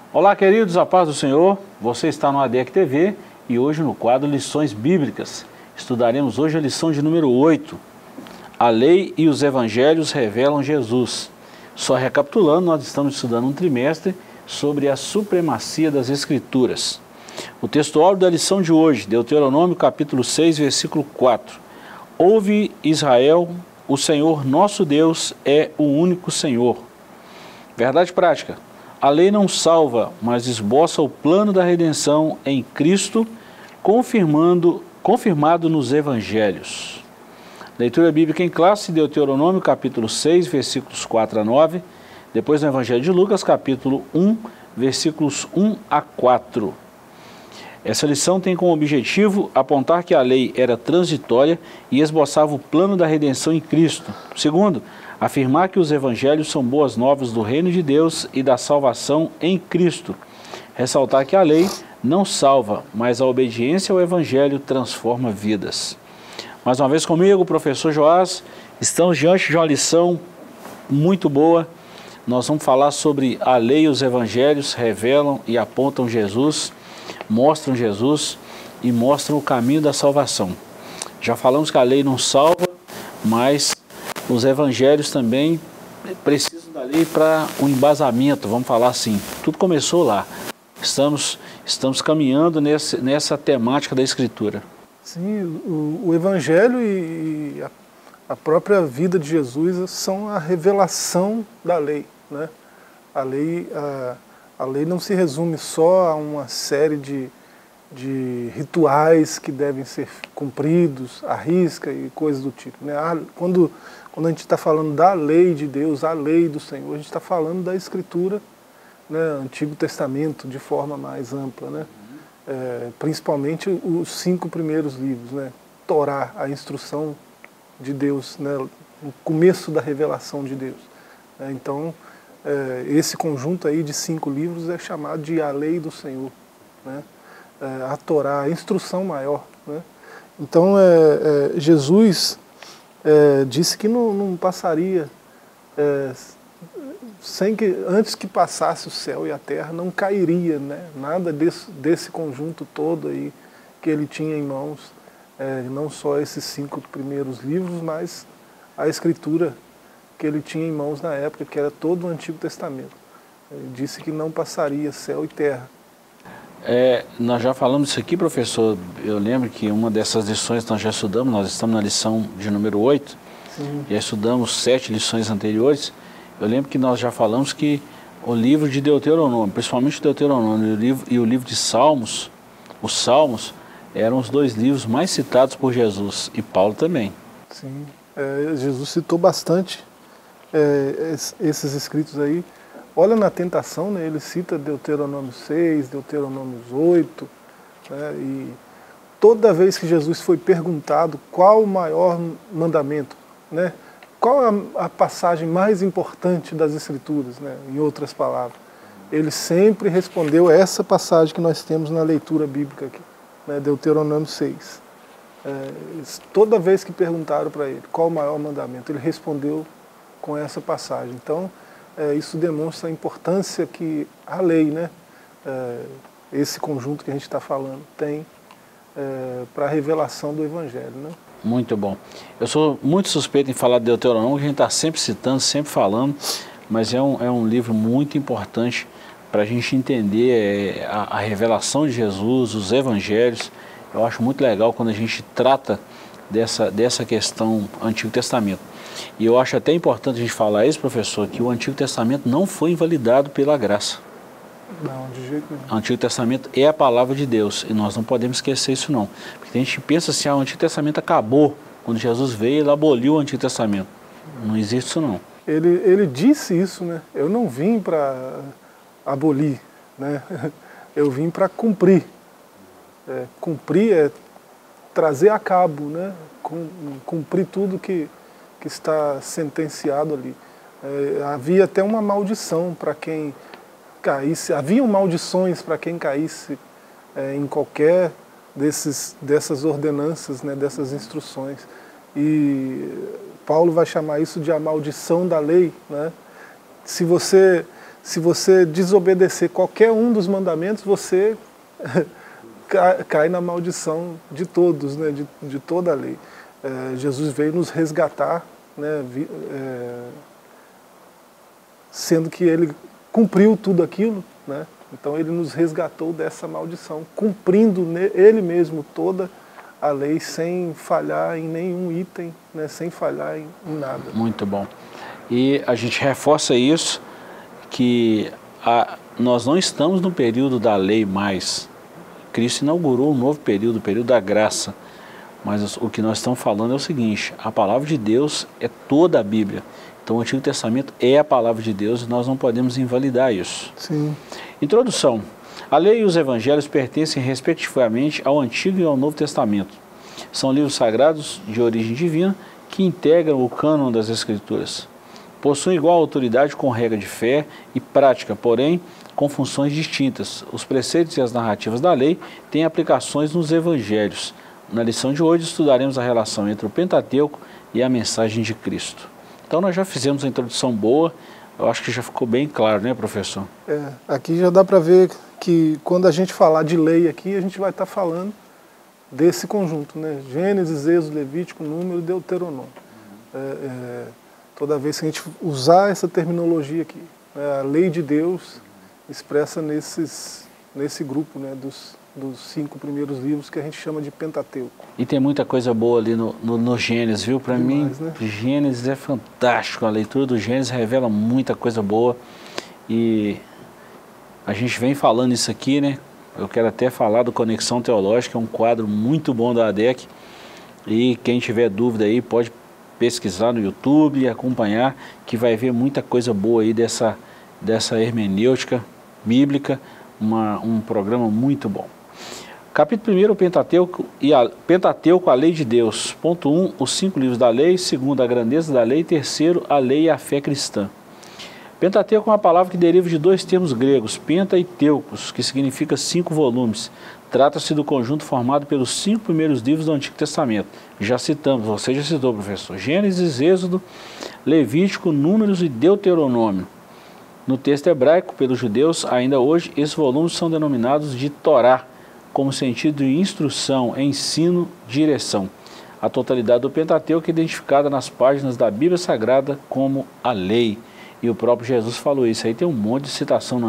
Olá, queridos, a paz do Senhor. Você está no ADEC TV e hoje no quadro Lições Bíblicas. Estudaremos hoje a lição de número 8. A lei e os evangelhos revelam Jesus. Só recapitulando, nós estamos estudando um trimestre sobre a supremacia das Escrituras. O textuário da lição de hoje, Deuteronômio capítulo 6, versículo 4. Ouve Israel, o Senhor nosso Deus é o único Senhor. Verdade prática. A lei não salva, mas esboça o plano da redenção em Cristo, confirmado nos Evangelhos. Leitura bíblica em classe, Deuteronômio capítulo 6, versículos 4 a 9. Depois no Evangelho de Lucas, capítulo 1, versículos 1 a 4. Essa lição tem como objetivo apontar que a lei era transitória e esboçava o plano da redenção em Cristo. Segundo, afirmar que os evangelhos são boas novas do reino de Deus e da salvação em Cristo. Ressaltar que a lei não salva, mas a obediência ao evangelho transforma vidas. Mais uma vez comigo, professor Joás, estamos diante de uma lição muito boa. Nós vamos falar sobre a lei e os evangelhos revelam e apontam Jesus, mostram Jesus e mostram o caminho da salvação. Já falamos que a lei não salva, mas os evangelhos também precisam da lei para um embasamento, vamos falar assim. Tudo começou lá. Estamos caminhando nessa temática da Escritura. Sim, o Evangelho e a própria vida de Jesus são a revelação da lei, né? A lei não se resume só a uma série de rituais que devem ser cumpridos, à risca e coisas do tipo, né? Quando a gente está falando da lei de Deus, a lei do Senhor, a gente está falando da Escritura, né? Antigo Testamento de forma mais ampla, né? Principalmente os 5 primeiros livros, né? Torá, a instrução de Deus, né? O começo da revelação de Deus. Então, esse conjunto aí de 5 livros é chamado de a lei do Senhor, né? A Torá, a instrução maior, né? Então, Jesus disse que não passaria, antes que passasse o céu e a terra, não cairia, né? Nada desse conjunto todo aí que ele tinha em mãos, não só esses 5 primeiros livros, mas a Escritura que ele tinha em mãos na época, que era todo o Antigo Testamento. Ele disse que não passaria céu e terra. Nós já falamos isso aqui, professor. Eu lembro que uma dessas lições nós já estudamos, nós estamos na lição de número 8, sim. Já estudamos 7 lições anteriores. Eu lembro que nós já falamos que o livro de Deuteronômio, principalmente o Deuteronômio e o livro de Salmos, os Salmos, eram os 2 livros mais citados por Jesus, e Paulo também. Sim, Jesus citou bastante esses escritos aí. Olha na tentação, né, ele cita Deuteronômio 6, Deuteronômio 8, né, e toda vez que Jesus foi perguntado qual o maior mandamento, né, qual a passagem mais importante das Escrituras, né, em outras palavras, ele sempre respondeu essa passagem que nós temos na leitura bíblica aqui, né, Deuteronômio 6. Toda vez que perguntaram para ele qual o maior mandamento, ele respondeu com essa passagem. Então, isso demonstra a importância que a lei, né, esse conjunto que a gente está falando, tem para a revelação do Evangelho, né? Muito bom. Eu sou muito suspeito em falar de Deuteronômio, que a gente está sempre citando, sempre falando, mas é um livro muito importante para a gente entender a revelação de Jesus, os Evangelhos. Eu acho muito legal quando a gente trata dessa questão Antigo Testamento. E eu acho até importante a gente falar isso, professor, que o Antigo Testamento não foi invalidado pela graça. Não, de jeito nenhum. O Antigo Testamento é a palavra de Deus, e nós não podemos esquecer isso não. Porque a gente pensa assim, o Antigo Testamento acabou. Quando Jesus veio, ele aboliu o Antigo Testamento. Não existe isso não. Ele disse isso, né? Eu não vim para abolir, né? Eu vim para cumprir. Cumprir é trazer a cabo, né? Cumprir tudo que está sentenciado ali. Havia até uma maldição para quem caísse, haviam maldições para quem caísse em qualquer dessas ordenanças, né, dessas instruções. E Paulo vai chamar isso de a maldição da lei, né? Se você se você desobedecer qualquer um dos mandamentos, você cai na maldição de todos, né, de toda a lei. Jesus veio nos resgatar, né, sendo que ele cumpriu tudo aquilo, né, então ele nos resgatou dessa maldição, cumprindo ele mesmo toda a lei sem falhar em nenhum item, né, sem falhar em nada. Muito bom. E a gente reforça isso, que nós não estamos no período da lei mais. Cristo inaugurou um novo período, o período da graça. Mas o que nós estamos falando é o seguinte: a palavra de Deus é toda a Bíblia. Então o Antigo Testamento é a palavra de Deus e nós não podemos invalidar isso. Sim. Introdução. A lei e os evangelhos pertencem respectivamente ao Antigo e ao Novo Testamento. São livros sagrados de origem divina que integram o cânon das Escrituras. Possuem igual autoridade com regra de fé e prática, porém com funções distintas. Os preceitos e as narrativas da lei têm aplicações nos evangelhos. Na lição de hoje estudaremos a relação entre o Pentateuco e a mensagem de Cristo. Então nós já fizemos a introdução boa, eu acho que já ficou bem claro, né, professor? Aqui já dá para ver que quando a gente falar de lei aqui, a gente vai estar falando desse conjunto, né? Gênesis, Êxodo, Levítico, Número, Deuteronômio. Toda vez que a gente usar essa terminologia aqui, a lei de Deus expressa nesse grupo, né, dos 5 primeiros livros que a gente chama de Pentateuco. E tem muita coisa boa ali no Gênesis, viu? Para mim, né? Gênesis é fantástico, a leitura do Gênesis revela muita coisa boa e a gente vem falando isso aqui, né? Eu quero até falar do Conexão Teológica, é um quadro muito bom da ADEC e quem tiver dúvida aí pode pesquisar no YouTube e acompanhar, que vai ver muita coisa boa aí dessa hermenêutica bíblica, um programa muito bom. Capítulo 1, o Pentateuco, a lei de Deus. Ponto 1, os 5 livros da lei. 2, a grandeza da lei. 3, a lei e a fé cristã. Pentateuco é uma palavra que deriva de 2 termos gregos, penta e teucos, que significa 5 volumes. Trata-se do conjunto formado pelos 5 primeiros livros do Antigo Testamento. Já citamos, você já citou, professor, Gênesis, Êxodo, Levítico, Números e Deuteronômio. No texto hebraico, pelos judeus, ainda hoje, esses volumes são denominados de Torá, como sentido de instrução, ensino, direção. A totalidade do Pentateuco é identificada nas páginas da Bíblia Sagrada como a lei. E o próprio Jesus falou isso. Aí tem um monte de citação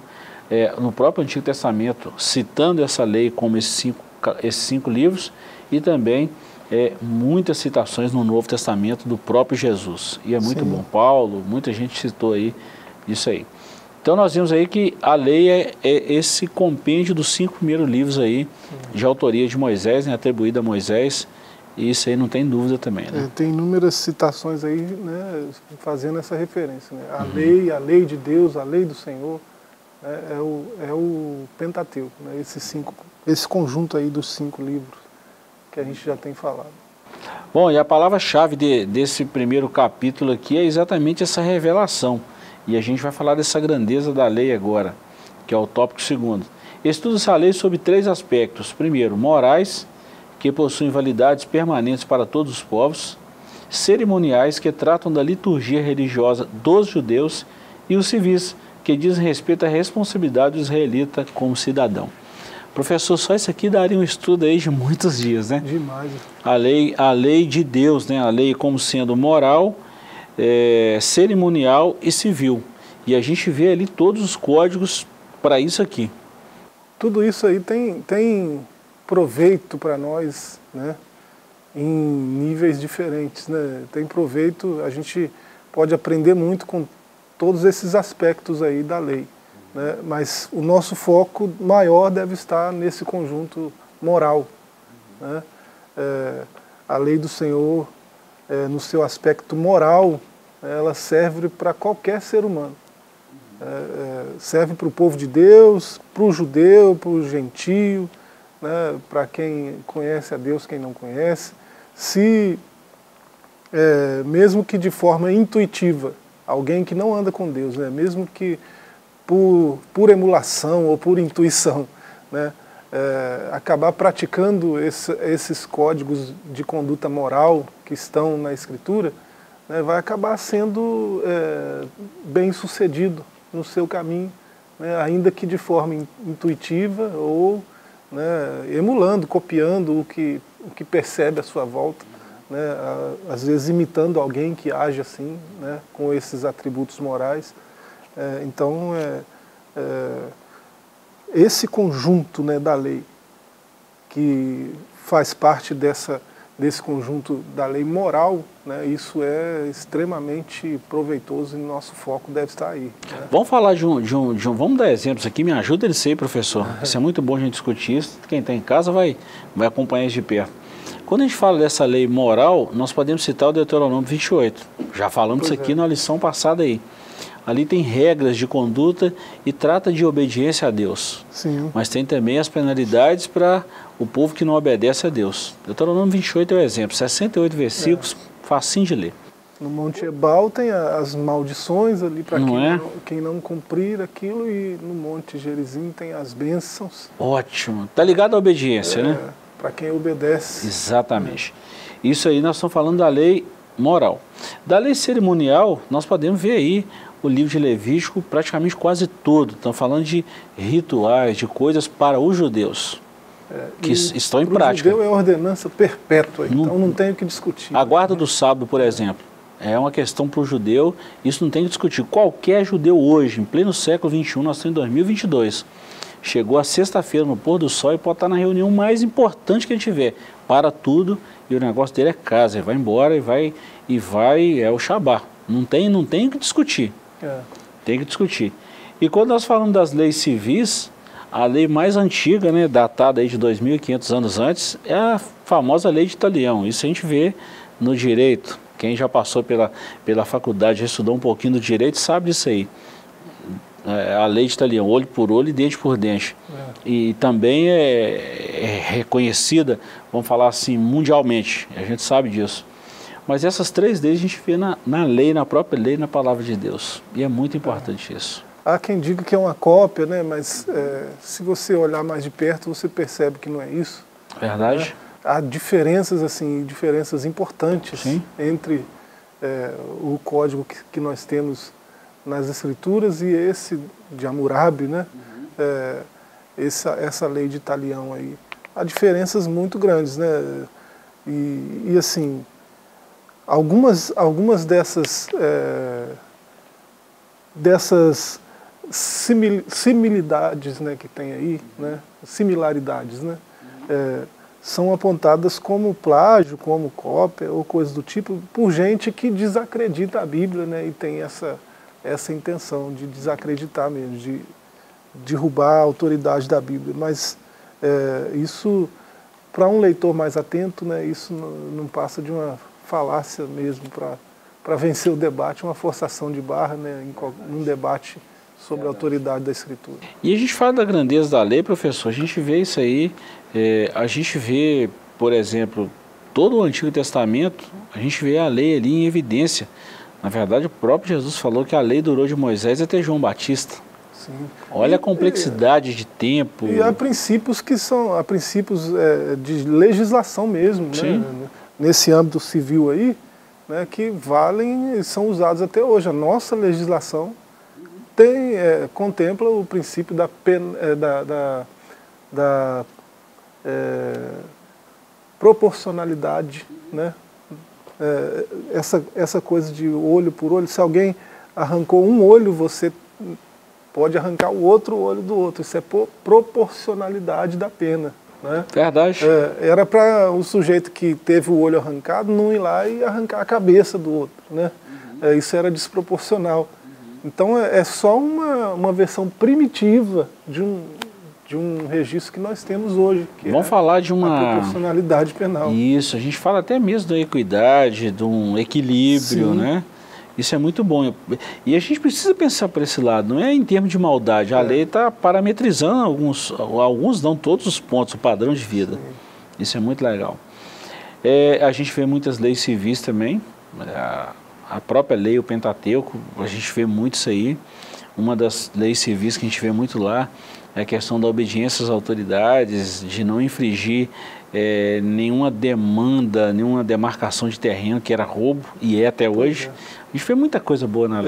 no próprio Antigo Testamento, citando essa lei como esses 5 livros, e também muitas citações no Novo Testamento do próprio Jesus. E é muito bom. Paulo, muita gente citou aí isso aí. Então nós vimos aí que a lei é esse compêndio dos 5 primeiros livros aí, de autoria de Moisés, né, atribuída a Moisés, e isso aí não tem dúvida também, né? Tem inúmeras citações aí, né, fazendo essa referência, né? A lei de Deus, a lei do Senhor, né, é o Pentateuco, né, esse conjunto aí dos 5 livros que a gente já tem falado. Bom, e a palavra-chave desse primeiro capítulo aqui é exatamente essa revelação. E a gente vai falar dessa grandeza da lei agora, que é o tópico 2. Estuda-se a lei sobre 3 aspectos. Primeiro, morais, que possuem validades permanentes para todos os povos. Cerimoniais, que tratam da liturgia religiosa dos judeus. E os civis, que dizem respeito à responsabilidade do israelita como cidadão. Professor, só isso aqui daria um estudo aí de muitos dias, né? Demais. A lei de Deus, né? A lei como sendo moral, cerimonial e civil. E a gente vê ali todos os códigos para isso aqui. Tudo isso aí tem proveito para nós, né, em níveis diferentes, né? Tem proveito, a gente pode aprender muito com todos esses aspectos aí da lei, né? Mas o nosso foco maior deve estar nesse conjunto moral, né? A lei do Senhor, no seu aspecto moral, ela serve para qualquer ser humano. Serve para o povo de Deus, para o judeu, para o gentio, né, para quem conhece a Deus, quem não conhece. Mesmo que de forma intuitiva, alguém que não anda com Deus, né, mesmo que por emulação ou por intuição, né, acabar praticando esses códigos de conduta moral que estão na Escritura, né, vai acabar sendo bem sucedido, no seu caminho, né, ainda que de forma intuitiva ou, né, emulando, copiando o que percebe à sua volta, né, às vezes imitando alguém que age assim, né, com esses atributos morais. Então, esse conjunto, né, da lei, que faz parte desse conjunto da lei moral, né, isso é extremamente proveitoso e nosso foco deve estar aí. Né? Vamos falar vamos dar exemplos aqui, me ajuda nisso aí, professor. Isso é muito bom a gente discutir isso, quem está em casa vai acompanhar isso de perto. Quando a gente fala dessa lei moral, nós podemos citar o Deuteronômio 28, já falamos isso aqui na lição passada aí. Ali tem regras de conduta e trata de obediência a Deus. Sim. Mas tem também as penalidades para o povo que não obedece a Deus. Deuteronômio 28 é o exemplo, 68 versículos, facinho de ler. No Monte Ebal tem as maldições ali para quem não cumprir aquilo, e no Monte Gerizim tem as bênçãos. Ótimo. Tá ligado à obediência, né? Para quem obedece. Exatamente. Isso aí nós estamos falando da lei moral. Da lei cerimonial, nós podemos ver aí o livro de Levítico praticamente quase todo. Estamos falando de rituais, de coisas para os judeus, que estão em prática. O judeu é ordenança perpétua, então não tem o que discutir. A guarda do sábado, por exemplo, é uma questão para o judeu, isso não tem que discutir. Qualquer judeu hoje, em pleno século XXI, nós estamos em 2022, chegou a sexta-feira no pôr do sol e pode estar na reunião mais importante que ele tiver. Para tudo, e o negócio dele é casa, ele vai embora e vai é o Shabá. Não tem o que discutir. Tem que discutir. E quando nós falamos das leis civis, a lei mais antiga, né, datada aí de 2.500 anos antes, é a famosa lei de Italião. Isso a gente vê no direito. Quem já passou pela faculdade, já estudou um pouquinho do direito, sabe disso aí. A lei de Italião, olho por olho e dente por dente. E também é reconhecida, vamos falar assim, mundialmente. A gente sabe disso. Mas essas três leis a gente vê na lei, na própria lei, na palavra de Deus. E é muito importante isso. Há quem diga que é uma cópia, né? Mas se você olhar mais de perto, você percebe que não é isso. Verdade. Né? Há diferenças, assim, diferenças importantes. Sim. Entre o código que nós temos nas Escrituras e esse de Hammurabi, né? Essa lei de Italião aí. Há diferenças muito grandes, né? E assim, algumas dessas similitudes, né, que tem aí, né? Similaridades, né? São apontadas como plágio, como cópia ou coisa do tipo, por gente que desacredita a Bíblia, né? E tem essa intenção de desacreditar mesmo, de derrubar a autoridade da Bíblia. Mas isso, para um leitor mais atento, né, isso não passa de uma falácia mesmo para vencer o debate, uma forçação de barra, né, num debate sobre a autoridade da Escritura. E a gente fala da grandeza da lei, professor, a gente vê isso aí, a gente vê, por exemplo, todo o Antigo Testamento, a gente vê a lei ali em evidência. Na verdade, o próprio Jesus falou que a lei durou de Moisés até João Batista. Sim. Olha a complexidade de tempo. E há princípios de legislação mesmo, né? Nesse âmbito civil aí, né, que valem e são usados até hoje. A nossa legislação contempla o princípio da proporcionalidade, né? Essa coisa de olho por olho. Se alguém arrancou um olho, você pode arrancar o outro olho do outro. Isso é proporcionalidade da pena, né? Verdade. Era para o sujeito que teve o olho arrancado não ir lá e arrancar a cabeça do outro, né? Isso era desproporcional. Então é só uma versão primitiva de um registro que nós temos hoje, que vamos falar de uma proporcionalidade penal. Isso, a gente fala até mesmo da equidade, de um equilíbrio, né? Isso é muito bom. E a gente precisa pensar por esse lado, não é em termos de maldade. A lei está parametrizando alguns não todos os pontos, o padrão de vida. Sim. Isso é muito legal. A gente vê muitas leis civis também, a própria lei, o Pentateuco, a gente vê muito isso aí. Uma das leis civis que a gente vê muito lá é a questão da obediência às autoridades, de não infringir nenhuma demanda, nenhuma demarcação de terreno, que era roubo, e até hoje. A gente vê muita coisa boa na lei.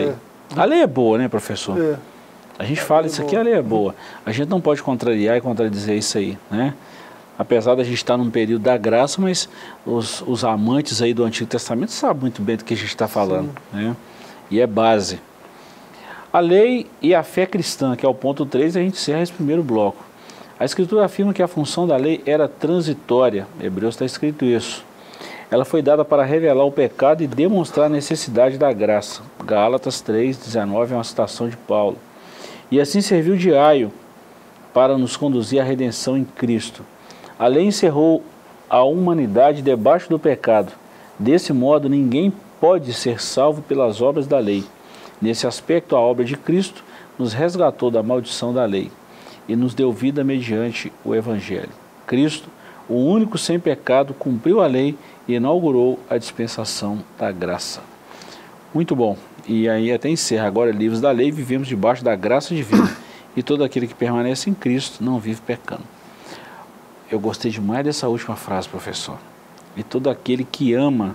A lei é boa, né, professor? É. A gente fala isso aqui, a lei é boa. A gente não pode contrariar e contradizer isso aí, né? Apesar da gente estar num período da graça, mas os amantes aí do Antigo Testamento sabem muito bem do que a gente está falando, né? E é base. A lei e a fé cristã, que é o ponto 3, a gente encerra esse primeiro bloco. A Escritura afirma que a função da lei era transitória. Em Hebreus está escrito isso. Ela foi dada para revelar o pecado e demonstrar a necessidade da graça. Gálatas 3:19 é uma citação de Paulo. E assim serviu de aio para nos conduzir à redenção em Cristo. A lei encerrou a humanidade debaixo do pecado. Desse modo, ninguém pode ser salvo pelas obras da lei. Nesse aspecto, a obra de Cristo nos resgatou da maldição da lei e nos deu vida mediante o Evangelho. Cristo, o único sem pecado, cumpriu a lei e inaugurou a dispensação da graça. Muito bom. E aí até encerra. Agora, livres da lei, vivemos debaixo da graça divina. E todo aquele que permanece em Cristo não vive pecando. Eu gostei demais dessa última frase, professor. E todo aquele que ama,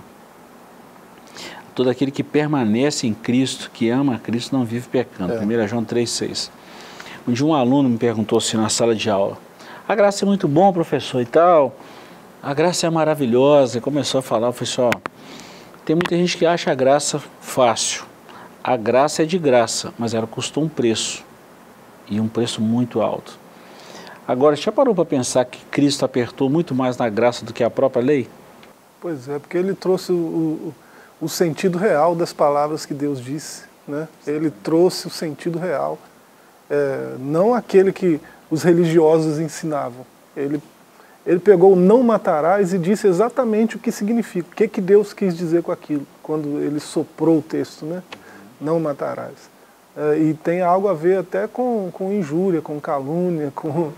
todo aquele que permanece em Cristo, que ama a Cristo, não vive pecando. 1 João 3,6. Um dia um aluno me perguntou assim na sala de aula: a graça é muito bom, professor, e tal. A graça é maravilhosa. E começou a falar, eu falei assim, ó, tem muita gente que acha a graça fácil. A graça é de graça, mas ela custou um preço. E um preço muito alto. Agora, já parou para pensar que Cristo apertou muito mais na graça do que a própria lei? Pois é, porque ele trouxe o sentido real das palavras que Deus disse, né? Ele trouxe o sentido real, não aquele que os religiosos ensinavam. Ele pegou o não matarás e disse exatamente o que significa, o que Deus quis dizer com aquilo, quando ele soprou o texto, né? Não matarás. E tem algo a ver até com injúria, com calúnia, com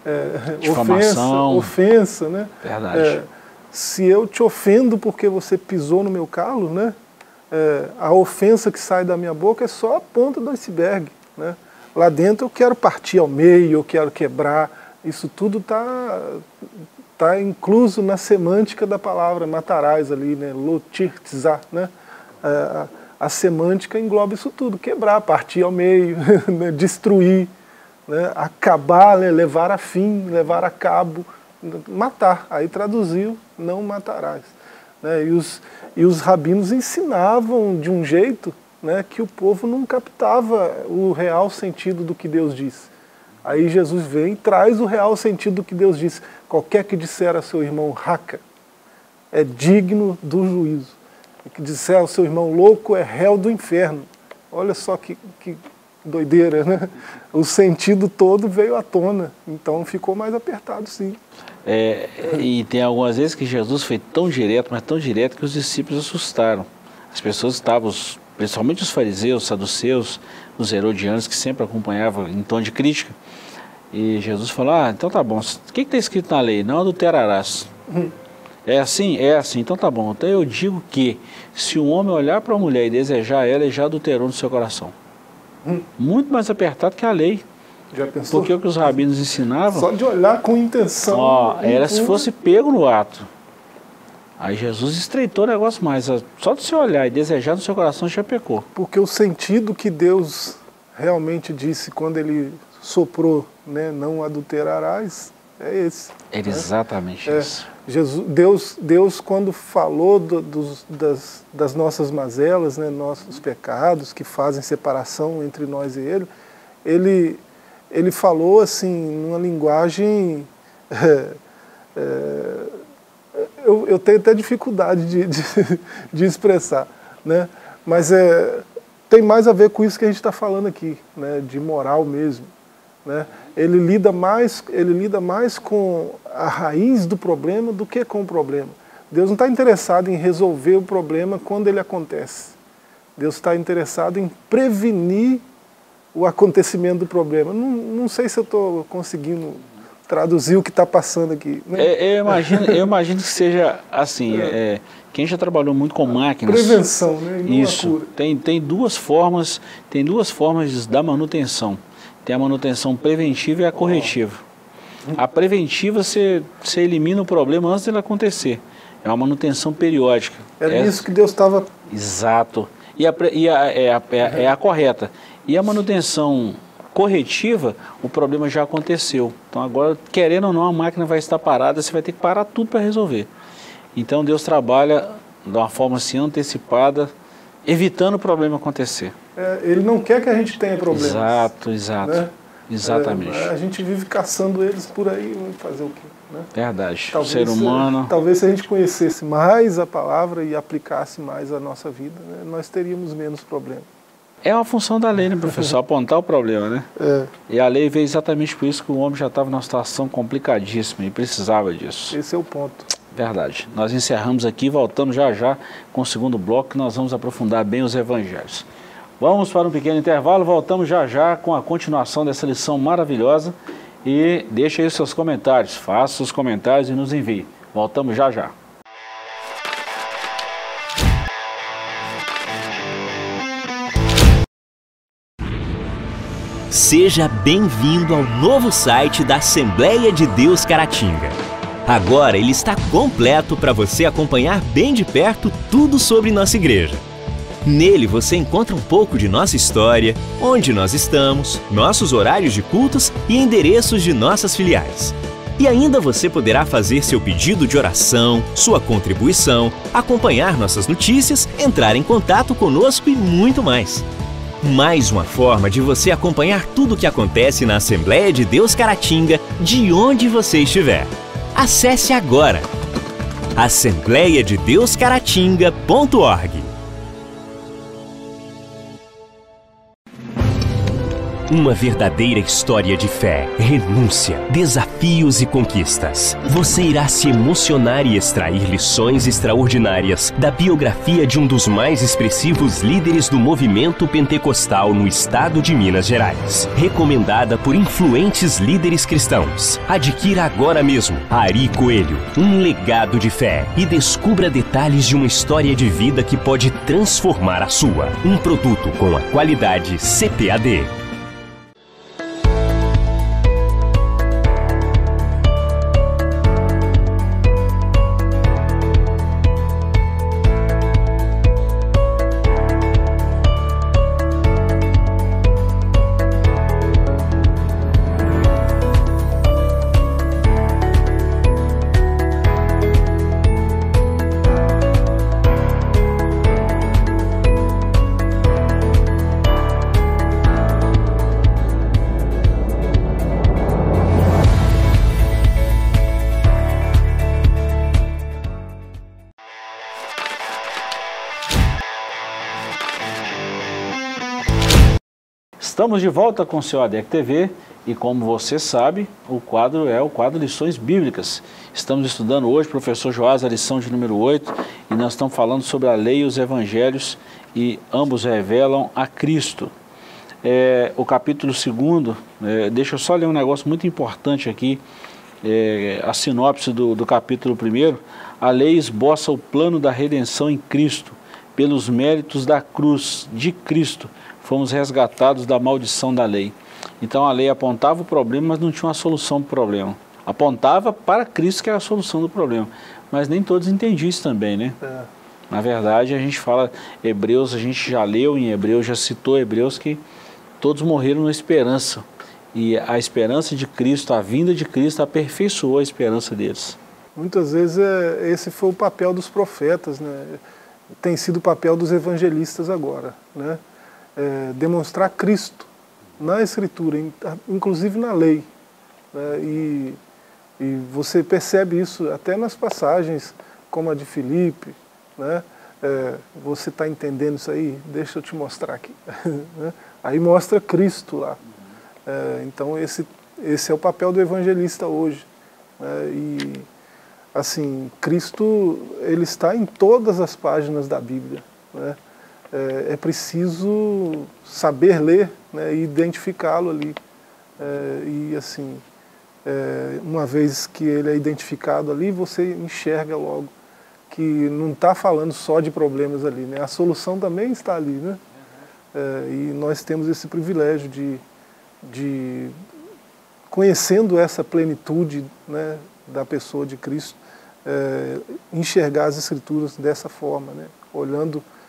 ofensa, né? Verdade. Se eu te ofendo porque você pisou no meu calo, né? A ofensa que sai da minha boca é só a ponta do iceberg, né? Lá dentro eu quero partir ao meio, eu quero quebrar. Isso tudo tá incluso na semântica da palavra matarás ali, né? Lotirtzá, né? A semântica engloba isso tudo, quebrar, partir ao meio, né? Destruir, né? Acabar, né? Levar a fim, levar a cabo, matar. Aí traduziu, não matarás. Né? E os rabinos ensinavam de um jeito, né, que o povo não captava o real sentido do que Deus disse. Aí Jesus vem e traz o real sentido do que Deus disse. Qualquer que disser a seu irmão raca é digno do juízo. O que disser ao seu irmão louco é réu do inferno. Olha só que doideira, né? O sentido todo veio à tona, então ficou mais apertado, sim. E tem algumas vezes que Jesus foi tão direto, mas tão direto que os discípulos assustaram. As pessoas estavam, principalmente os fariseus, os saduceus, os herodianos, que sempre acompanhavam em tom de crítica. E Jesus falou, então tá bom, o que está escrito na lei? Não adulterarás. É assim? É assim, então tá bom. Então eu digo que se um homem olhar para uma mulher e desejar ela, ele já adulterou no seu coração. Muito mais apertado que a lei. Já pensou? Porque o que os rabinos ensinavam... Só de olhar com intenção... era se fosse pego no ato. Aí Jesus estreitou o negócio mais. Só de você olhar e desejar no seu coração, já pecou. Porque o sentido que Deus realmente disse quando ele soprou, né, não adulterarás, é esse. Era exatamente isso. Deus, quando falou das nossas mazelas, né, nossos pecados que fazem separação entre nós e ele falou assim, numa linguagem... eu tenho até dificuldade de expressar, né? Mas tem mais a ver com isso que a gente está falando aqui, né? De moral mesmo. Né? Ele lida mais com a raiz do problema do que com o problema. Deus não está interessado em resolver o problema quando ele acontece. Deus está interessado em prevenir o acontecimento do problema. Não sei se eu estou conseguindo traduzir o que está passando aqui. Né? Eu imagino que seja assim, quem já trabalhou muito com máquinas... Prevenção, né? E não isso, a cura. Tem duas formas da manutenção. Tem a manutenção preventiva e a corretiva. A preventiva, você elimina o problema antes dele acontecer. É uma manutenção periódica. Era isso que Deus estava... Exato. É a correta. E a manutenção corretiva, o problema já aconteceu. Então agora, querendo ou não, a máquina vai estar parada, você vai ter que parar tudo para resolver. Então Deus trabalha de uma forma assim antecipada, evitando o problema acontecer. Ele não quer que a gente tenha problemas. Exato. Né? Exatamente. A gente vive caçando eles por aí, vamos fazer o quê? Né? Verdade. O ser humano... Talvez se a gente conhecesse mais a palavra e aplicasse mais a nossa vida, né, nós teríamos menos problemas. É uma função da lei, né, professor? Apontar o problema, né? E a lei veio exatamente por isso que o homem já estava numa situação complicadíssima e precisava disso. Esse é o ponto. Verdade. Nós encerramos aqui, voltamos já com o segundo bloco, que nós vamos aprofundar bem os evangelhos. Vamos para um pequeno intervalo, voltamos já com a continuação dessa lição maravilhosa. E deixe aí os seus comentários, faça os comentários e nos envie. Voltamos já. Seja bem-vindo ao novo site da Assembleia de Deus Caratinga. Agora ele está completo para você acompanhar bem de perto tudo sobre nossa igreja. Nele você encontra um pouco de nossa história, onde nós estamos, nossos horários de cultos e endereços de nossas filiais. E ainda você poderá fazer seu pedido de oração, sua contribuição, acompanhar nossas notícias, entrar em contato conosco e muito mais. Mais uma forma de você acompanhar tudo o que acontece na Assembleia de Deus Caratinga, de onde você estiver. Acesse agora assembleiadedeuscaratinga.org. Uma verdadeira história de fé, renúncia, desafios e conquistas. Você irá se emocionar e extrair lições extraordinárias da biografia de um dos mais expressivos líderes do movimento pentecostal no estado de Minas Gerais. Recomendada por influentes líderes cristãos. Adquira agora mesmo Ari Coelho, um legado de fé, e descubra detalhes de uma história de vida que pode transformar a sua. Um produto com a qualidade CPAD. Estamos de volta com o seu ADEC TV e, como você sabe, o quadro é o quadro Lições Bíblicas. Estamos estudando hoje, professor Joás, a lição de número 8, e nós estamos falando sobre a lei e os evangelhos, e ambos revelam a Cristo. O capítulo 2, deixa eu só ler um negócio muito importante aqui, a sinopse do capítulo 1. A lei esboça o plano da redenção em Cristo. Pelos méritos da cruz de Cristo, fomos resgatados da maldição da lei. Então a lei apontava o problema, mas não tinha uma solução para o problema. Apontava para Cristo, que era a solução do problema. Mas nem todos entendiam isso também, né? Na verdade, a gente fala Hebreus, a gente já leu em Hebreus, já citou Hebreus, que todos morreram na esperança. E a esperança de Cristo, a vinda de Cristo, aperfeiçoou a esperança deles. Muitas vezes esse foi o papel dos profetas, né? Tem sido o papel dos evangelistas agora, né? Demonstrar Cristo na Escritura, inclusive na lei, né? E você percebe isso até nas passagens como a de Filipe, né? Você está entendendo isso aí? Deixa eu te mostrar aqui. Aí mostra Cristo lá. Então esse é o papel do evangelista hoje, né? E assim, Cristo, ele está em todas as páginas da Bíblia, né? É preciso saber ler, né, e identificá-lo ali. E assim, uma vez que ele é identificado ali, você enxerga logo que não está falando só de problemas ali, né? A solução também está ali, né? E nós temos esse privilégio de conhecendo essa plenitude, né, da pessoa de Cristo, enxergar as Escrituras dessa forma, né? Olhando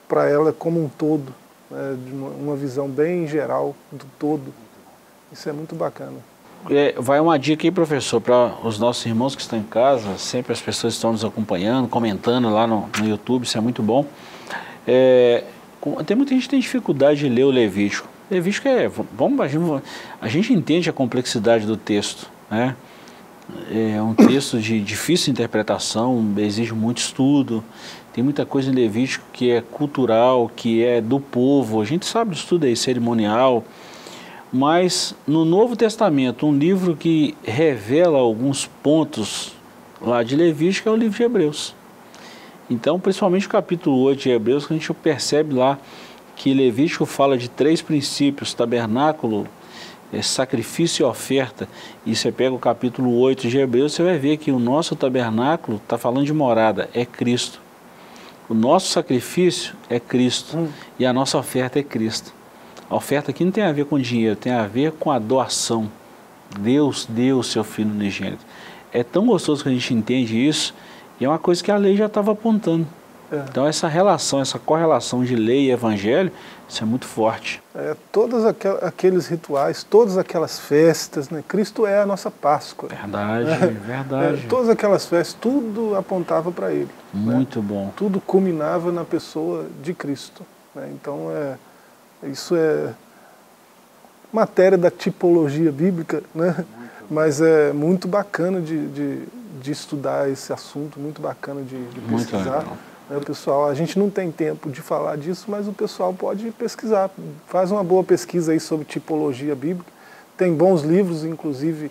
para ela como um todo, né, de uma visão bem geral do todo. Isso é muito bacana. Vai uma dica aí, professor, para os nossos irmãos que estão em casa, sempre as pessoas estão nos acompanhando, comentando lá no YouTube, isso é muito bom. Tem muita gente que tem dificuldade de ler o Levítico. Levítico a gente entende a complexidade do texto, né? É um texto de difícil interpretação, exige muito estudo. Tem muita coisa em Levítico que é cultural, que é do povo. A gente sabe disso tudo aí, cerimonial. Mas no Novo Testamento, um livro que revela alguns pontos lá de Levítico é o livro de Hebreus. Então, principalmente o capítulo 8 de Hebreus, que a gente percebe lá que Levítico fala de 3 princípios: tabernáculo, sacrifício e oferta. E você pega o capítulo 8 de Hebreus, você vai ver que o nosso tabernáculo está falando de morada, é Cristo. O nosso sacrifício é Cristo e a nossa oferta é Cristo. A oferta aqui não tem a ver com dinheiro, tem a ver com a doação. Deus deu o seu Filho unigênito. É tão gostoso que a gente entende isso, e é uma coisa que a lei já estava apontando. Então essa relação, essa correlação de lei e evangelho, isso é muito forte. Todos aqueles rituais, todas aquelas festas, né? Cristo é a nossa Páscoa. Verdade, verdade. Todas aquelas festas, tudo apontava para Ele. Muito né? bom. Tudo culminava na pessoa de Cristo. Né? Então isso é matéria da tipologia bíblica, né? Mas é muito bacana de estudar esse assunto, muito bacana de pesquisar. Né, pessoal, a gente não tem tempo de falar disso, mas o pessoal pode pesquisar. Faz uma boa pesquisa aí sobre tipologia bíblica. Tem bons livros, inclusive,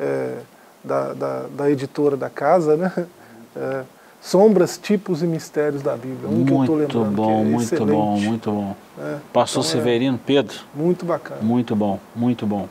da editora da casa, né? Sombras, Tipos e Mistérios da Bíblia. Um que eu tô lembrando, muito bom, que é muito excelente. bom, muito bom. Pastor então, Severino Pedro. Muito bacana. Muito bom, muito bom.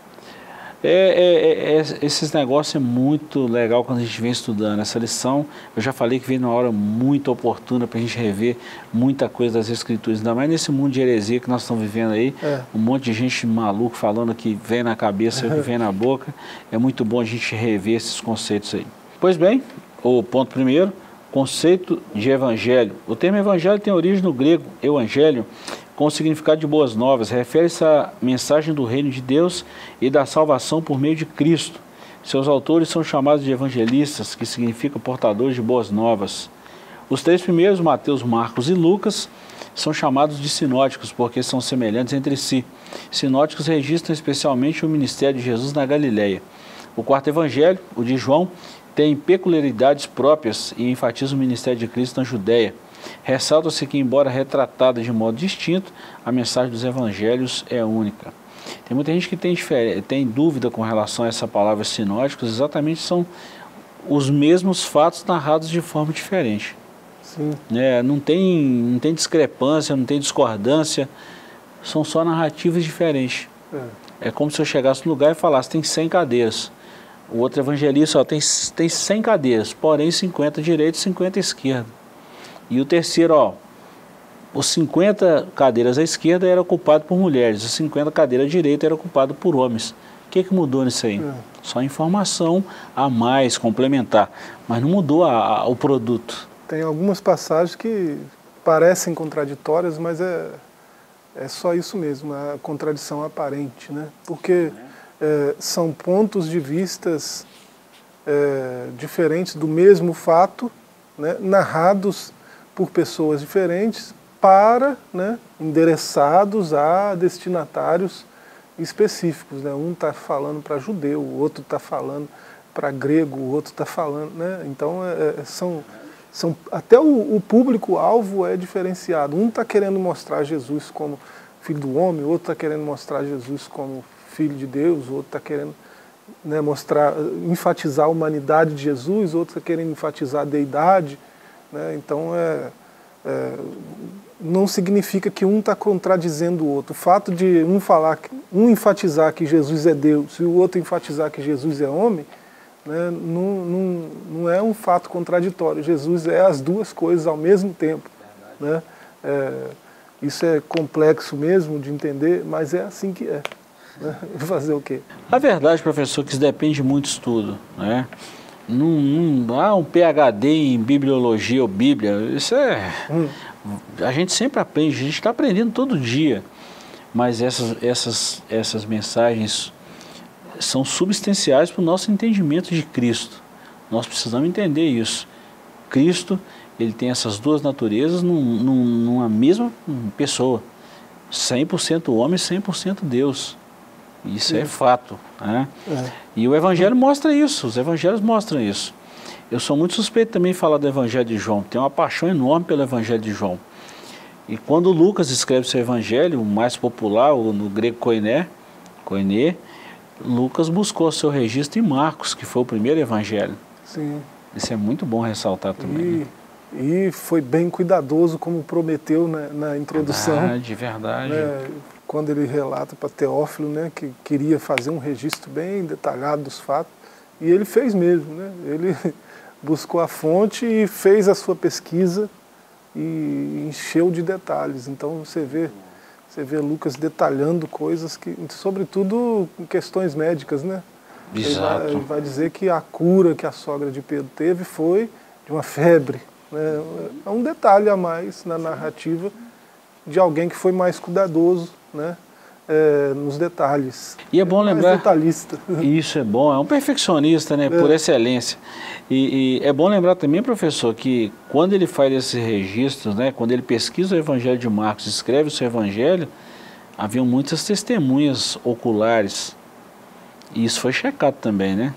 Esses negócios é muito legal quando a gente vem estudando. Essa lição, eu já falei que vem numa hora muito oportuna para a gente rever muita coisa das Escrituras. Ainda mais nesse mundo de heresia que nós estamos vivendo aí, um monte de gente maluca falando que vem na cabeça e o que vem na boca. É muito bom a gente rever esses conceitos aí. Pois bem, o ponto primeiro, conceito de evangelho. O termo evangelho tem origem no grego, evangelho, com o significado de boas novas, refere-se à mensagem do reino de Deus e da salvação por meio de Cristo. Seus autores são chamados de evangelistas, que significa portadores de boas novas. Os 3 primeiros, Mateus, Marcos e Lucas, são chamados de sinóticos, porque são semelhantes entre si. Sinóticos registram especialmente o ministério de Jesus na Galileia. O 4º evangelho, o de João, tem peculiaridades próprias e enfatiza o ministério de Cristo na Judéia. Ressalta-se que, embora retratada de modo distinto, a mensagem dos evangelhos é única. Tem muita gente que tem dúvida com relação a essa palavra sinóticos, exatamente são os mesmos fatos narrados de forma diferente. Sim. Não tem discrepância, não tem discordância, são só narrativas diferentes. É como se eu chegasse no lugar e falasse, tem 100 cadeiras. O outro evangelista tem 100 cadeiras, porém 50 direita e 50 esquerda. E o terceiro, os 50 cadeiras à esquerda eram ocupadas por mulheres, as 50 cadeiras à direita eram ocupadas por homens. O que mudou nisso aí? Só informação a mais, complementar, mas não mudou o produto. Tem algumas passagens que parecem contraditórias, mas é só isso mesmo, a contradição aparente, né? Porque são pontos de vistas diferentes do mesmo fato, né, narrados por pessoas diferentes endereçados a destinatários específicos. Né? Um está falando para judeu, o outro está falando para grego, o outro está falando... Né? Então, até o público-alvo é diferenciado. Um está querendo mostrar Jesus como filho do homem, o outro está querendo mostrar Jesus como filho de Deus, o outro está querendo enfatizar a humanidade de Jesus, o outro está querendo enfatizar a deidade. Né? Então, não significa que um está contradizendo o outro. O fato de um enfatizar que Jesus é Deus e o outro enfatizar que Jesus é homem, né, não é um fato contraditório. Jesus é as duas coisas ao mesmo tempo. Né? Isso é complexo mesmo de entender, mas é assim que é. Fazer o quê? A verdade, professor, que isso depende muito do estudo, né? não há um PhD em bibliologia ou Bíblia. Isso a gente sempre aprende, a gente está aprendendo todo dia. Mas essas mensagens são substanciais para o nosso entendimento de Cristo. Nós precisamos entender isso. Cristo, ele tem essas duas naturezas numa mesma pessoa. 100% homem, 100% Deus. Isso é fato. Né? E o Evangelho mostra isso, os Evangelhos mostram isso. Eu sou muito suspeito também de falar do Evangelho de João. Tenho uma paixão enorme pelo Evangelho de João. E quando Lucas escreve seu Evangelho, o mais popular, no grego koiné, Lucas buscou seu registro em Marcos, que foi o primeiro Evangelho. Sim. Isso é muito bom ressaltar também. E foi bem cuidadoso, como prometeu na introdução. Verdade. Né, quando ele relata para Teófilo, né, que queria fazer um registro bem detalhado dos fatos. E ele fez mesmo. Né? Ele buscou a fonte e fez a sua pesquisa e encheu de detalhes. Então você vê Lucas detalhando coisas que, sobretudo em questões médicas, né? Exato. Ele vai dizer que a cura que a sogra de Pedro teve foi de uma febre. Né? É um detalhe a mais na narrativa de alguém que foi mais cuidadoso, né? Nos detalhes. E é bom lembrar, detalhista. Isso é bom, é um perfeccionista, né, por excelência. E é bom lembrar também, professor, que quando ele faz esses registros, né, quando ele pesquisa o Evangelho de Marcos, escreve o seu Evangelho, haviam muitas testemunhas oculares. E isso foi checado também, né?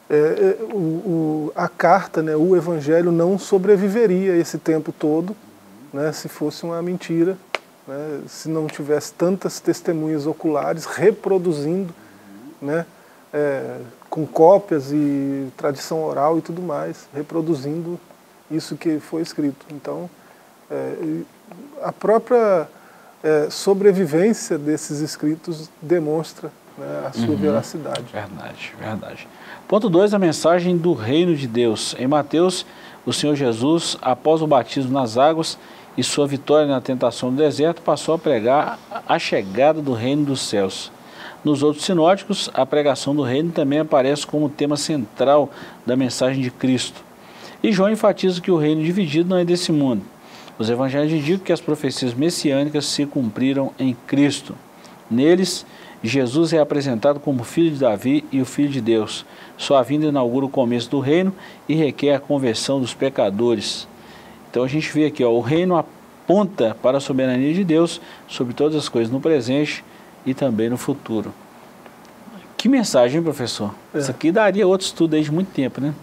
A carta, né, o Evangelho não sobreviveria esse tempo todo, né, se fosse uma mentira. Né, se não tivesse tantas testemunhas oculares reproduzindo, né, com cópias e tradição oral e tudo mais, reproduzindo isso que foi escrito. Então, a própria sobrevivência desses escritos demonstra, né, a sua veracidade. Verdade. Ponto 2, a mensagem do reino de Deus. Em Mateus, o Senhor Jesus, após o batismo nas águas e sua vitória na tentação do deserto, passou a pregar a chegada do reino dos céus. Nos outros sinóticos, a pregação do reino também aparece como tema central da mensagem de Cristo. E João enfatiza que o reino dividido não é desse mundo. Os evangelhos indicam que as profecias messiânicas se cumpriram em Cristo. Neles, Jesus é apresentado como filho de Davi e o filho de Deus. Sua vinda inaugura o começo do reino e requer a conversão dos pecadores. Então a gente vê aqui, o reino aponta para a soberania de Deus sobre todas as coisas no presente e também no futuro. Que mensagem, hein, professor? Isso aqui daria outro estudo aí de muito tempo, né?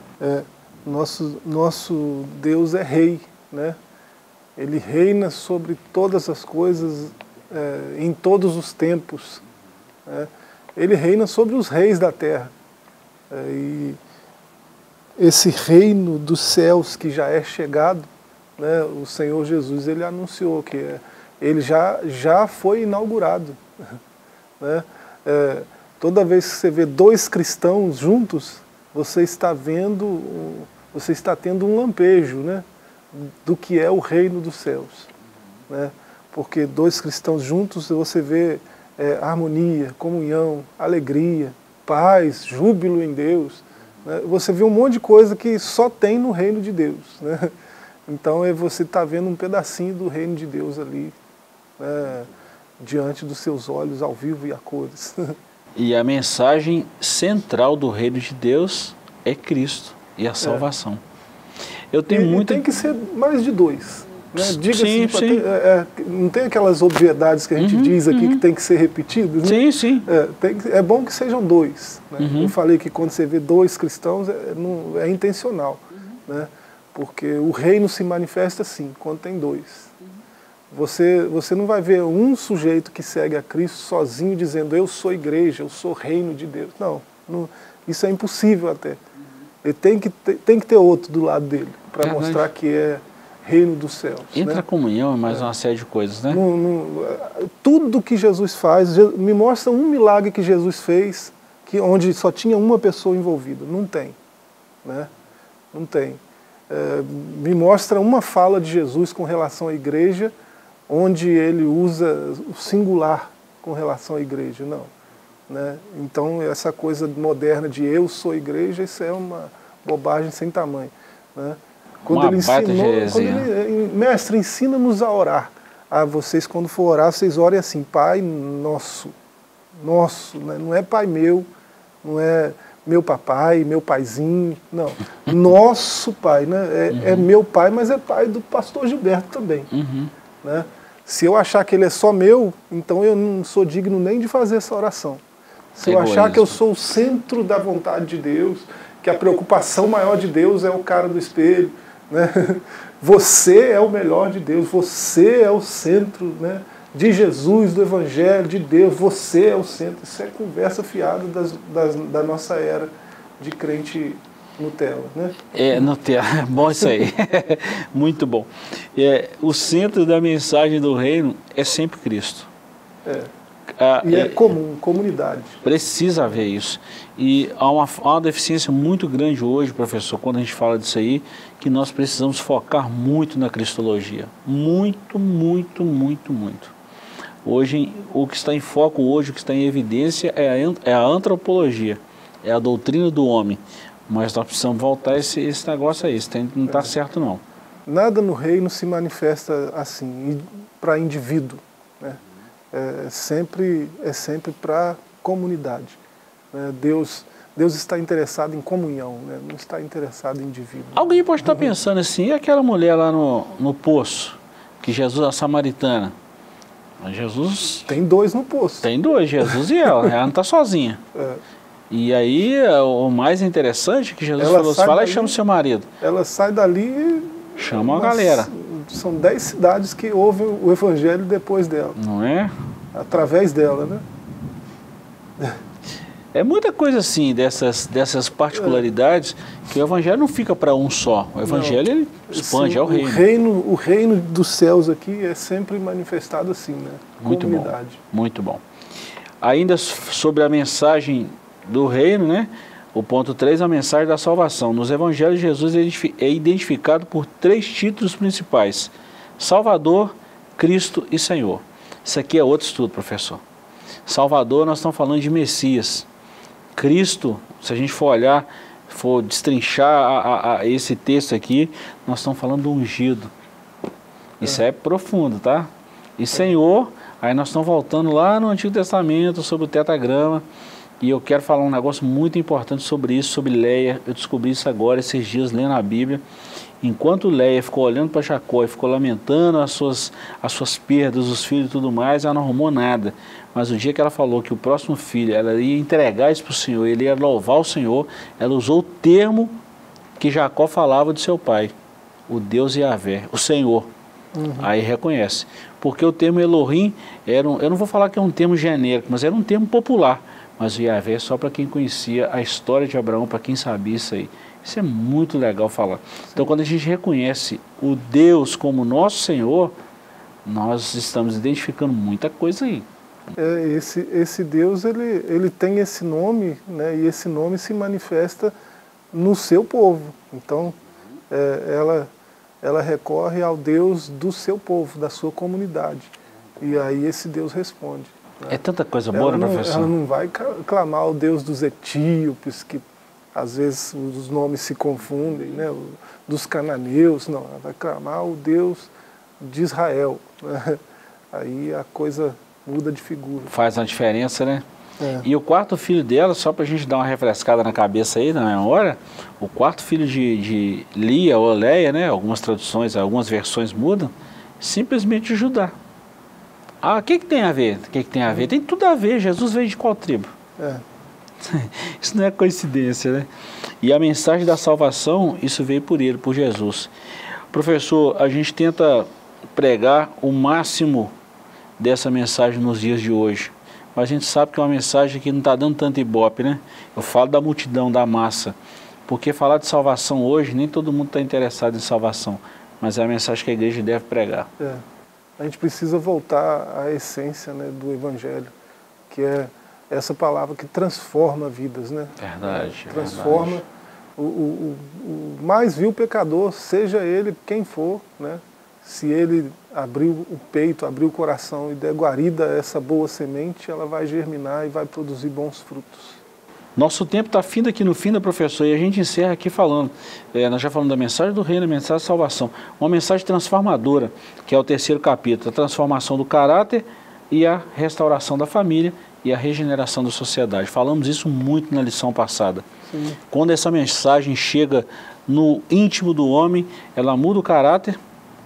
Nosso Deus é rei, né? Ele reina sobre todas as coisas, em todos os tempos. Né? Ele reina sobre os reis da terra. E esse reino dos céus que já é chegado, né, o Senhor Jesus, ele anunciou que ele já foi inaugurado. Né? Toda vez que você vê dois cristãos juntos, você está tendo um lampejo, né, do que é o reino dos céus. Né? Porque dois cristãos juntos, você vê harmonia, comunhão, alegria, paz, júbilo em Deus. Né? Você vê um monte de coisa que só tem no reino de Deus. Né? Então você está vendo um pedacinho do reino de Deus ali, né, diante dos seus olhos, ao vivo e a cores. E a mensagem central do reino de Deus é Cristo e a salvação. Eu tenho muito... Tem que ser mais de dois. Né? Sim. Não tem aquelas obviedades que a gente diz aqui que tem que ser repetidas? Né? Sim. É bom que sejam dois. Né? Eu falei que quando você vê dois cristãos é intencional. Né? Porque o reino se manifesta assim, quando tem dois. Você não vai ver um sujeito que segue a Cristo sozinho dizendo eu sou igreja, eu sou reino de Deus. Não, isso é impossível até. Ele tem que ter outro do lado dele, para mostrar que é reino dos céus. Entra né? a comunhão e mais uma série de coisas, né? Tudo que Jesus faz, me mostra um milagre que Jesus fez, onde só tinha uma pessoa envolvida. Não tem. Né? Não tem. Me mostra uma fala de Jesus com relação à igreja, onde ele usa o singular com relação à igreja. Não. Né? Então, essa coisa moderna de eu sou igreja, isso é uma bobagem sem tamanho, né? Uma baita heresia. Mestre, ensina-nos a orar. Vocês quando for orar, vocês orem assim, Pai nosso, né? Não é Pai meu, não é meu papai, meu paizinho, não. Nosso Pai, né? É meu Pai, mas é Pai do pastor Gilberto também. Né? Se eu achar que ele é só meu, então eu não sou digno nem de fazer essa oração. Se eu achar que eu sou o centro da vontade de Deus, que a preocupação maior de Deus é o cara do espelho, né? Você é o melhor de Deus, você é o centro, né, de Jesus, do Evangelho, de Deus, você é o centro. Isso é conversa fiada da nossa era de crente Nutella, né? Nutella, bom isso aí, muito bom. O centro da mensagem do reino é sempre Cristo. E é comum, comunidade. Precisa haver isso. E há uma deficiência muito grande hoje, professor, quando a gente fala disso aí, que nós precisamos focar muito na cristologia. Muito, muito, muito, muito. Hoje, o que está em foco hoje, o que está em evidência é a antropologia, é a doutrina do homem. Mas nós precisamos voltar esse negócio aí, isso não está certo não. Nada no reino se manifesta assim, para indivíduo, né? É sempre para comunidade. Né? Deus está interessado em comunhão, né? Não está interessado em indivíduo. Alguém pode estar pensando assim, e aquela mulher lá no poço, que Jesus, a samaritana? Jesus... Tem dois no poço. Tem dois, Jesus e ela não está sozinha. E aí, o mais interessante é que Jesus falou assim, fala e chama o seu marido. Ela sai dali e... Chama a galera. São 10 cidades que ouvem o Evangelho depois dela. Não é? Através dela, né? É muita coisa assim, dessas particularidades, que o Evangelho não fica para um só. O Evangelho ele expande, é o reino. O reino dos céus aqui é sempre manifestado assim, né? Muito comunidade. Bom, muito bom. Ainda sobre a mensagem do reino, né? O ponto 3, a mensagem da salvação. Nos evangelhos, Jesus é identificado por 3 títulos principais: Salvador, Cristo e Senhor. Isso aqui é outro estudo, professor. Salvador, nós estamos falando de Messias. Cristo, se a gente for olhar, for destrinchar esse texto aqui, nós estamos falando do ungido. Isso é profundo, tá? E Senhor, aí nós estamos voltando lá no Antigo Testamento, sobre o tetragrama. E eu quero falar um negócio muito importante sobre isso, sobre Leia. Eu descobri isso agora, esses dias, lendo a Bíblia. Enquanto Leia ficou olhando para Jacó e ficou lamentando as suas perdas, os filhos e tudo mais, ela não arrumou nada. Mas o dia que ela falou que o próximo filho, ela ia entregar isso para o Senhor, ele ia louvar o Senhor, ela usou o termo que Jacó falava de seu pai, o Deus Yahvé, o Senhor. Aí reconhece. Porque o termo Elohim, eu não vou falar que é um termo genérico, mas era um termo popular. Mas o Yahvé é só para quem conhecia a história de Abraão, para quem sabia isso aí. Isso é muito legal falar. Então, quando a gente reconhece o Deus como nosso Senhor, nós estamos identificando muita coisa aí. Esse Deus, ele tem esse nome, né, e esse nome se manifesta no seu povo. Então, ela recorre ao Deus do seu povo, da sua comunidade. E aí esse Deus responde. É tanta coisa boa, professor? Ela não vai clamar o Deus dos etíopes, que às vezes os nomes se confundem, né? Dos cananeus, não. Ela vai clamar o Deus de Israel. Né? Aí a coisa muda de figura. Faz uma diferença, né? E o quarto filho dela, só para a gente dar uma refrescada na cabeça aí, na memória, o quarto filho de Lia ou Leia, né? Algumas traduções, algumas versões mudam, simplesmente Judá. O que tem a ver? O que tem a ver? Tem tudo a ver. Jesus veio de qual tribo? Isso não é coincidência, né? E a mensagem da salvação, isso veio por ele, por Jesus. Professor, a gente tenta pregar o máximo dessa mensagem nos dias de hoje. Mas a gente sabe que é uma mensagem que não está dando tanto ibope, né? Eu falo da multidão, da massa. Porque falar de salvação hoje, nem todo mundo está interessado em salvação. Mas é a mensagem que a igreja deve pregar. A gente precisa voltar à essência, né, do Evangelho, que é essa palavra que transforma vidas, né? Verdade. Transforma o mais vil pecador, seja ele quem for, né? Se ele abrir o peito, abrir o coração e der guarida a essa boa semente, ela vai germinar e vai produzir bons frutos. Nosso tempo está findo aqui no fim, da professor, e a gente encerra aqui falando, nós já falamos da mensagem do reino, a mensagem de salvação, uma mensagem transformadora, que é o 3º capítulo, a transformação do caráter e a restauração da família e a regeneração da sociedade. Falamos isso muito na lição passada. Sim. Quando essa mensagem chega no íntimo do homem, ela muda o caráter,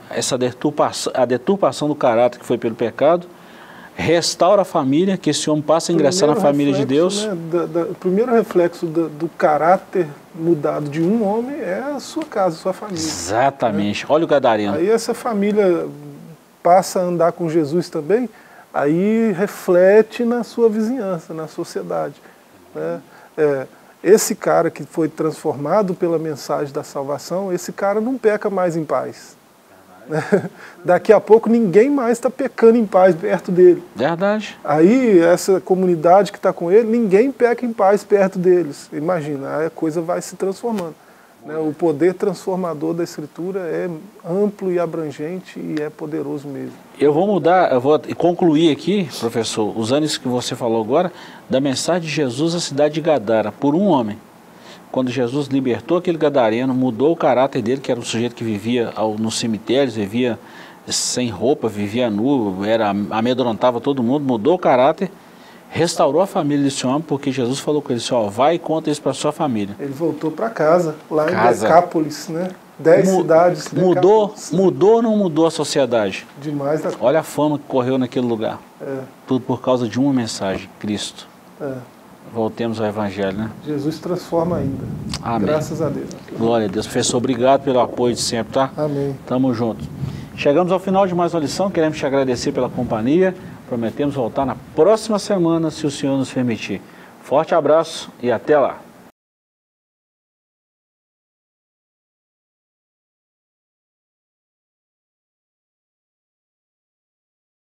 a deturpação do caráter que foi pelo pecado, restaura a família, que esse homem passa a ingressar na família de Deus. Né, o primeiro reflexo do caráter mudado de um homem é a sua casa, a sua família. Exatamente. Né? Olha o gadareno. Aí essa família passa a andar com Jesus também, aí reflete na sua vizinhança, na sociedade. Né? Esse cara que foi transformado pela mensagem da salvação, esse cara não peca mais em paz. Daqui a pouco ninguém mais está pecando em paz perto dele. Verdade. Aí essa comunidade que está com ele, ninguém peca em paz perto deles. Imagina, aí a coisa vai se transformando. O poder transformador da Escritura é amplo e abrangente e é poderoso mesmo. Eu vou concluir aqui, professor, usando isso que você falou agora, da mensagem de Jesus à cidade de Gadara, por um homem. Quando Jesus libertou aquele gadareno, mudou o caráter dele, que era um sujeito que vivia nos cemitérios, vivia sem roupa, vivia nu, amedrontava todo mundo, mudou o caráter, restaurou a família desse homem, porque Jesus falou com ele assim, vai e conta isso para sua família. Ele voltou para casa, lá em Decápolis, né? 10 cidades. Mudou ou não mudou a sociedade? Demais. Olha a fama que correu naquele lugar. Tudo por causa de uma mensagem, Cristo. Voltemos ao Evangelho, né? Jesus transforma ainda. Amém. Graças a Deus. Glória a Deus. Professor, obrigado pelo apoio de sempre, tá? Amém. Tamo junto. Chegamos ao final de mais uma lição, queremos te agradecer pela companhia. Prometemos voltar na próxima semana, se o Senhor nos permitir. Forte abraço e até lá.